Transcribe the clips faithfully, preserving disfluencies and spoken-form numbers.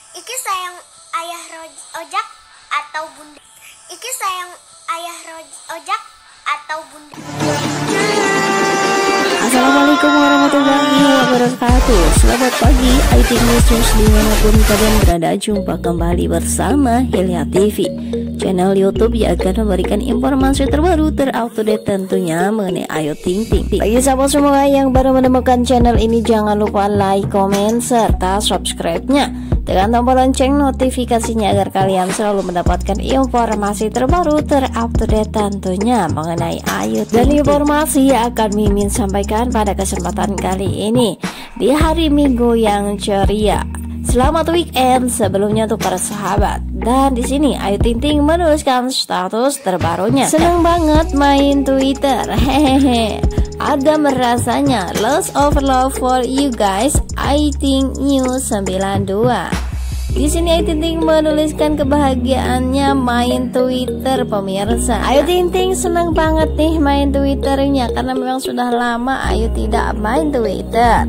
Iki sayang ayah Roj- ojak atau bunda? Iki sayang ayah Roj- ojak atau bunda? Assalamualaikum warahmatullahi wabarakatuh. Selamat pagi I T News dimanapun kalian berada. Jumpa kembali bersama Hilya T V, channel YouTube yang akan memberikan informasi terbaru terupdate tentunya mengenai Ayu Ting Ting. Bagi sahabat semua yang baru menemukan channel ini, jangan lupa like, comment, serta subscribe-nya. Tekan tombol lonceng notifikasinya agar kalian selalu mendapatkan informasi terbaru terupdate tentunya mengenai Ayu Ting Ting. Dan informasi yang akan Mimin sampaikan pada kesempatan kali ini di hari Minggu yang ceria. Selamat weekend sebelumnya untuk para sahabat. Dan di sini Ayu Ting Ting menuliskan status terbarunya. Seneng banget main Twitter. Hehehe. Ada merasanya. Lots of love for you guys. I think News sembilan dua. Di sini Ayu Ting Ting menuliskan kebahagiaannya main Twitter, pemirsa. Ayu Ting Ting senang banget nih main Twitternya karena memang sudah lama Ayu tidak main Twitter.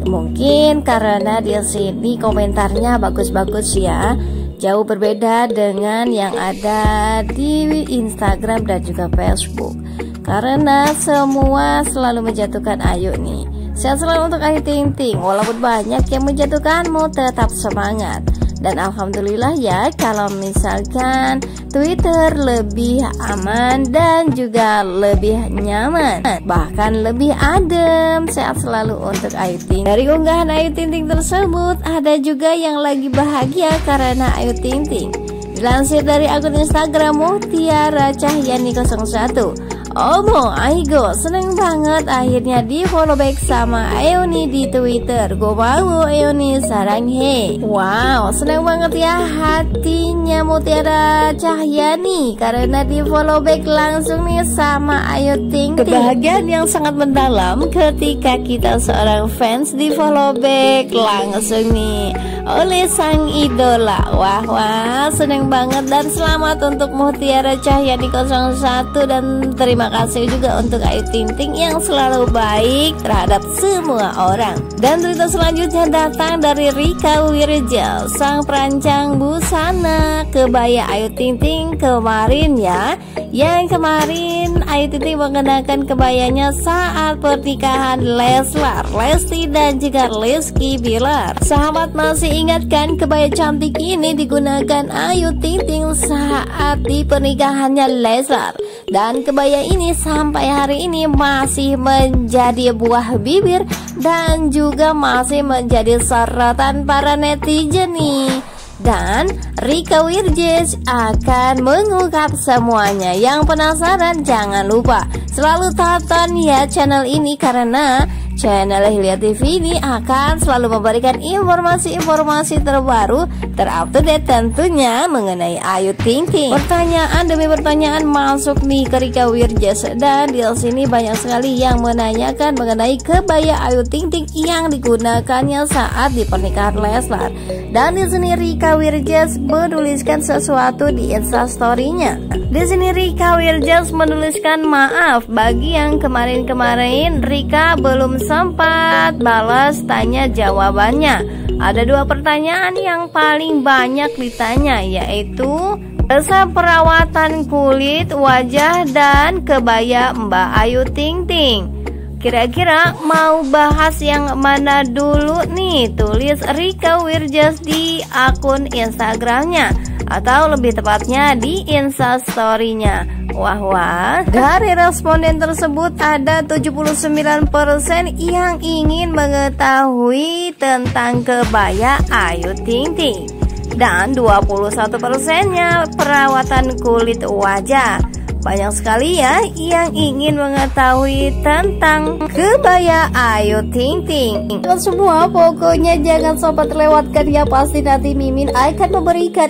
Mungkin karena di sini komentarnya bagus-bagus ya, jauh berbeda dengan yang ada di Instagram dan juga Facebook. Karena semua selalu menjatuhkan Ayu nih. Sehat selalu untuk Ayu Ting Ting. Walaupun banyak yang menjatuhkanmu, tetap semangat. Dan alhamdulillah ya, kalau misalkan Twitter lebih aman dan juga lebih nyaman, bahkan lebih adem. Sehat selalu untuk Ayu Ting Ting. Dari unggahan Ayu Ting Ting tersebut, ada juga yang lagi bahagia karena Ayu Ting Ting. Dilansir dari akun Instagram Mutiara Cahyani nol satu. Omo, Aigo, seneng banget akhirnya di follow back sama Euni di Twitter. Gue mau Euni sarang he. Wow, seneng banget ya hatinya Mutiara Cahyani karena di follow back langsung nih sama Ayu Ting Ting. Kebahagiaan yang sangat mendalam ketika kita seorang fans di follow back langsung nih oleh sang idola. Wah wah, seneng banget dan selamat untuk Mutiara Cahyani nol satu dan terima Terima kasih juga untuk Ayu Ting Ting yang selalu baik terhadap semua orang. Dan berita selanjutnya datang dari Rika Wirja, sang perancang busana kebaya Ayu Ting Ting kemarin ya. Yang kemarin Ayu Ting Ting mengenakan kebayanya saat pernikahan Leslar, Lesti dan juga Rizky Bilar. Sahabat masih ingatkan kebaya cantik ini digunakan Ayu Ting Ting saat di pernikahannya Leslar. Dan kebaya ini sampai hari ini masih menjadi buah bibir dan juga masih menjadi sorotan para netizen nih. Dan Rika Wirjes akan mengungkap semuanya. Yang penasaran jangan lupa selalu tonton ya channel ini karena channel Hilya T V ini akan selalu memberikan informasi-informasi terbaru terupdate tentunya mengenai Ayu Ting Ting. Pertanyaan demi pertanyaan masuk nih ke Rika Wirjes dan di sini banyak sekali yang menanyakan mengenai kebaya Ayu Ting Ting yang digunakannya saat di pernikahan Leslar. Dan di sini Rika Wirjes menuliskan sesuatu di Instastory-nya. Di sini Rika Wirjes menuliskan maaf bagi yang kemarin-kemarin Rika belum sempat balas tanya jawabannya. Ada dua pertanyaan yang paling banyak ditanya, yaitu resep perawatan kulit, wajah, dan kebaya Mbak Ayu Ting Ting. Kira-kira mau bahas yang mana dulu nih? Tulis Rika Wirjes di akun Instagramnya, atau lebih tepatnya di Instastory-nya. Wah wah, dari responden tersebut ada tujuh puluh sembilan persen yang ingin mengetahui tentang kebaya Ayu Ting Ting dan dua puluh satu persennya perawatan kulit wajah. Banyak sekali ya yang ingin mengetahui tentang kebaya Ayu Ting Ting. Semua pokoknya jangan sobat lewatkan ya, pasti nanti Mimin akan memberikan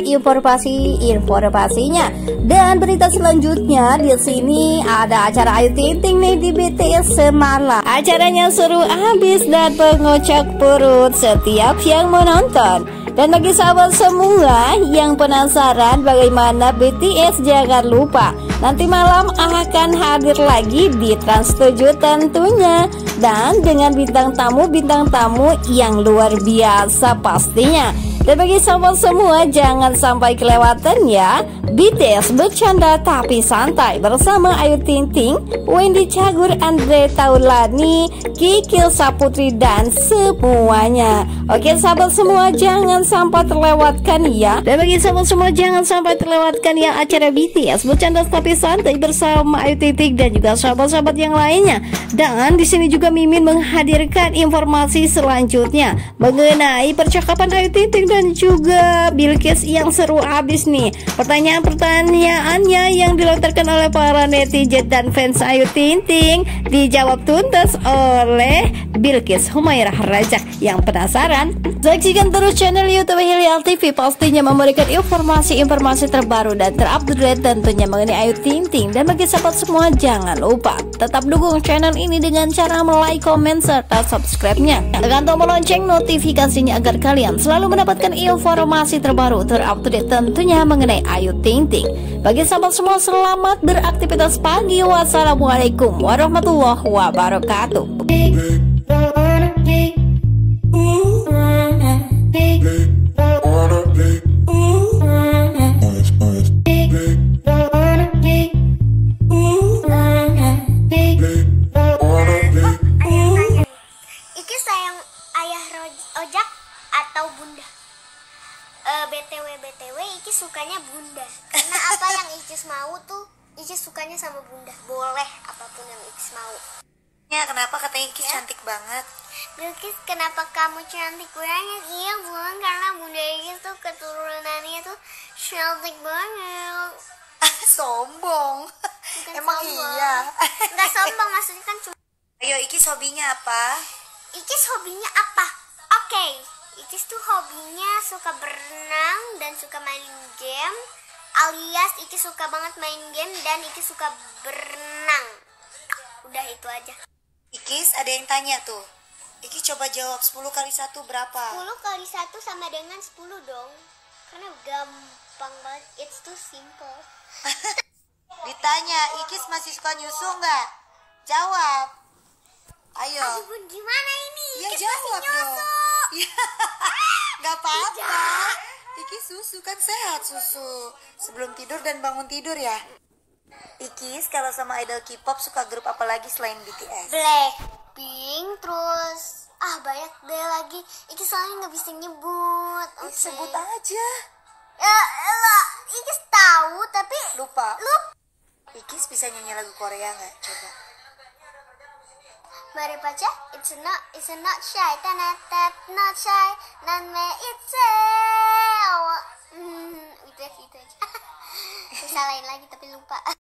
informasi-informasinya. Dan berita selanjutnya di sini ada acara Ayu Ting Ting nih di B T S semalam. Acaranya seru abis dan mengocok perut setiap yang menonton. Dan bagi sahabat semua yang penasaran bagaimana B T S, jangan lupa nanti malam akan hadir lagi di Trans tujuh tentunya. Dan dengan bintang tamu-bintang tamu yang luar biasa pastinya. Dan bagi sahabat semua, jangan sampai kelewatan ya B T S bercanda tapi santai bersama Ayu Ting Ting, Wendy Cagur, Andre Taulani, Kikil Saputri dan semuanya. Oke sahabat semua, jangan sampai terlewatkan ya. Dan bagi sahabat semua, jangan sampai terlewatkan ya acara B T S bercanda tapi santai bersama Ayu Ting Ting dan juga sahabat-sahabat yang lainnya. Dan di sini juga Mimin menghadirkan informasi selanjutnya mengenai percakapan Ayu Ting Ting dan juga Bilqis yang seru abis nih. Pertanyaan-pertanyaannya yang dilontarkan oleh para netizen dan fans Ayu Ting Ting dijawab tuntas oleh Bilqis Humairah Rajak. Yang penasaran? Saksikan terus channel YouTube Hilya T V, pastinya memberikan informasi-informasi terbaru dan terupdate tentunya mengenai Ayu Ting Ting. Dan bagi sahabat semua, jangan lupa tetap dukung channel ini dengan cara like, komen, serta subscribe-nya. Tekan tombol lonceng notifikasinya agar kalian selalu mendapatkan informasi terbaru terupdate tentunya mengenai Ayu Ting Ting. Bagi sahabat semua, selamat beraktivitas pagi. Wassalamualaikum warahmatullahi wabarakatuh. Iki sayang ayah ojak atau bunda? Uh, BTW BTW Iki sukanya bunda. Karena apa yang Icis mau tuh Icis sukanya sama bunda. Boleh apapun yang Icis mau. Ya, kenapa katanya Icis Ya? cantik banget? Bilqis, kenapa kamu cantik banget? Iya bun, karena bunda Icis tuh keturunannya tuh cantik banget. Sombong. Bukan Emang sombong. iya. Nggak sombong, maksudnya kan cuma. Ayo, Icis hobinya apa? Icis hobinya apa? Oke, Icis tuh hobinya suka berenang dan suka main game. Alias Icis suka banget main game dan Icis suka berenang. Udah itu aja. Icis, ada yang tanya tuh. Icis coba jawab sepuluh kali satu berapa? sepuluh kali satu sama dengan sepuluh dong. Karena gampang banget. It's too simple. Ditanya, Icis masih suka nyusu nggak? Jawab. Ayo. Aduh bun, gimana ini? Ya Icis jawab masih dong. nyusu. Ya, nggak apa-apa. Icis susu kan sehat susu. Sebelum tidur dan bangun tidur ya. Icis kalau sama idol K-pop suka grup apa lagi selain B T S? Blackpink, terus ah banyak deh lagi. Icis soalnya nggak bisa nyebut. Ih, Oke. sebut aja. Ya elah, Icis tahu tapi Lupa. lupa. Icis bisa nyanyi lagu Korea nggak? Coba. Mari baca, it's not, it's not shy, tanatat, not shy, nan me it's a, hmm, itu aja, itu aja. Bisa lain lagi tapi lupa.